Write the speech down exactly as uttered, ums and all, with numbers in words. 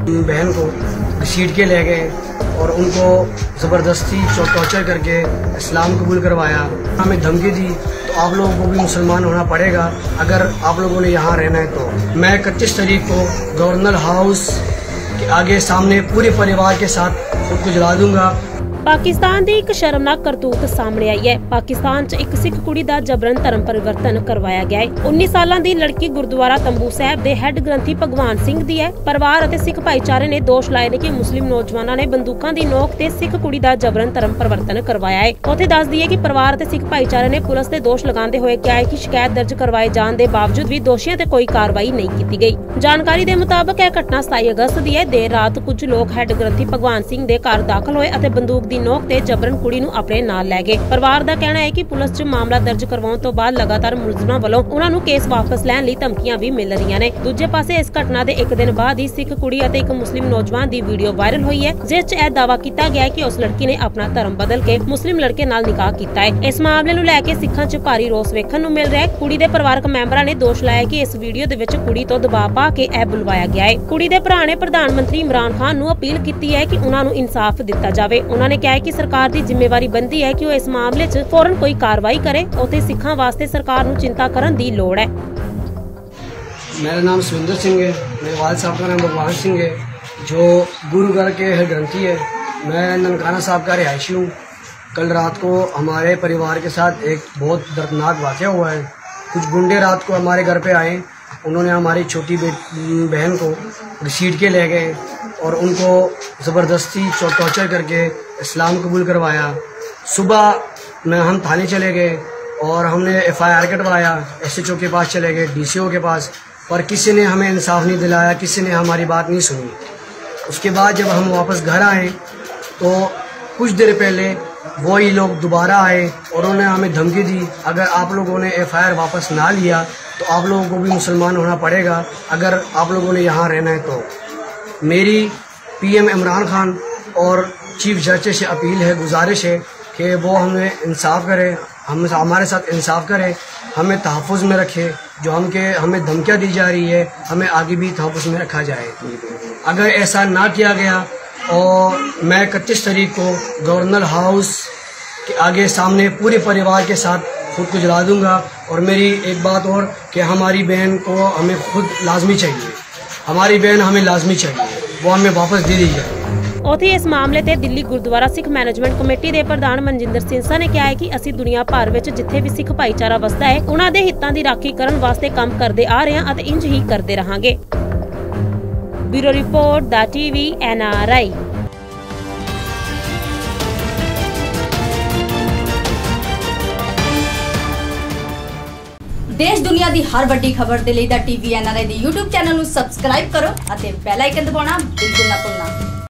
बहन को घसीट के ले गए और उनको ज़बरदस्ती टॉर्चर करके इस्लाम कबूल करवाया। हमें धमकी दी तो आप लोगों को भी मुसलमान होना पड़ेगा अगर आप लोगों ने यहाँ रहना है तो। मैं इकतीस तारीख को गवर्नर हाउस के आगे सामने पूरे परिवार के साथ खुद को जला दूंगा। पाकिस्तान दी एक शर्मनाक करतूत सामने आई है। पाकिस्तान च एक सिख कुड़ी दा जबरन धर्म परिवर्तन करवाया गया है। उन्नीस साल दी लड़की गुरुद्वारा तंबू साहब दे हैड ग्रंथी भगवान सिंह दी है। परिवार अते सिख भाईचारे ने दोष लाए ने कि मुस्लिम नौजवानों ने बंदूकां दी नोक ते सिख कुड़ी दा जबरन धर्म परिवर्तन करवाया है। उत्थे दस दिए कि परिवार अते सिख भाईचारे ने पुलिस ते दोष लगांदे होए कहा है कि शिकायत दर्ज करवाए जाने दे बावजूद भी दोषियों ते कोई कार्रवाई नहीं की गई। जानकारी दे मुताबिक यह घटना सताई अगस्त दी है। देर रात कुछ लोग हैड ग्रंथी भगवान सिंह दे घर दाखल होए अते बंदूक दी नोक ते जबरन कुड़ी नूं अपने नाल लै गए। परिवार दा कहना है कि पुलिस च मामला दर्ज करवाउण तो बाद लगातार मुलजमां वालों उन्हां नूं केस वापस लैण लई धमकियां भी मिल रहीआं ने। दूजे पासे इस घटना दे एक दिन बाद ही सिख कुड़ी अते एक मुस्लिम नौजवान दी वीडियो वायरल हुई है जिस च यह दावा कीता गया है कि उस लड़की ने अपना धर्म बदल के मुस्लिम लड़के नाल निकाह कीता है। इस मामले नूं लै के सिखां च भारी रोस वेखण नूं मिल रहा है। कुड़ी दे परिवारक मैंबरां ने दोष लाया कि इस वीडियो दे विच कुड़ी तो दबाव पा के यह बुलवाया गया है। कुड़ी दे भरा ने प्रधानमंत्री इमरान खान नूं अपील कीती है कि उन्हां नूं इंसाफ दिता जावे। उन्हां ने कहा है कि सरकार दी जिम्मेवारी बनती है कि वो इस मामले च फौरन कोई कार्रवाई करे। उत्थे सिखां वास्ते सरकार नूं चिंता करन दी लोड़ है। मेरा नाम सुविंदर सिंह है। मेरे वालिद साहब का नाम भगवान सिंह है जो गुरुद्वारा के हेड ग्रंथी है। मैं ननकाना साहब का रिहायशी हूँ। कल रात को हमारे परिवार के साथ एक बहुत दर्दनाक वाक़या हुआ है। कुछ गुंडे रात को हमारे घर पे आए। उन्होंने हमारी छोटी बहन को घसीट के ले गए और उनको ज़बरदस्ती टॉर्चर करके इस्लाम कबूल करवाया। सुबह में हम थाने चले गए और हमने एफ आई आर कटवाया। एस एच ओ के पास चले गए, डी सी ओ के पास, पर किसी ने हमें इंसाफ नहीं दिलाया, किसी ने हमारी बात नहीं सुनी। उसके बाद जब हम वापस घर आए तो कुछ देर पहले वही लोग दोबारा आए और उन्होंने हमें धमकी दी अगर आप लोगों ने एफ आई आर वापस ना लिया तो आप लोगों को भी मुसलमान होना पड़ेगा अगर आप लोगों ने यहाँ रहना है तो। मेरी पी एम इमरान खान और चीफ जस्टिस से अपील है, गुजारिश है कि वो हमें इंसाफ करे, हम हमारे साथ इंसाफ करे, हमें तहफ़्फ़ुज़ में रखे। जो हम के हमें धमकियाँ दी जा रही है हमें आगे भी तहफ़्फ़ुज़ में रखा जाए। अगर ऐसा ना किया गया और मैं इकतीस तारीख को गवर्नर हाउस के आगे सामने पूरे परिवार के साथ खुद को जला दूंगा। और मेरी एक बात और कि हमारी बहन को हमें खुद लाजमी चाहिए, हमारी बहन हमें लाजमी चाहिए, वो हमें वापस दे दी जाए। उत्थे इस मामले ते दिल्ली गुरुद्वारा सिख मैनेजमेंट कमेटी दे प्रधान मनजिंदर सिंह ने कहा है कि असीं दुनिया भर विच जिथे भी सिख भाईचारा वसदा है उन्हां दे हितां दी राखी करन वास्ते काम करदे आ रहे हां अते इंज ही करदे रहांगे। ब्यूरो रिपोर्ट दा टीवी एन आर आई। देश दुनिया दी हर वड्डी खबर दे लई दा टीवी एन आर आई दे यूट्यूब चैनल नूं सबसक्राइब करो अते बेल आइकन दबाउणा बिल्कुल ना भुलना।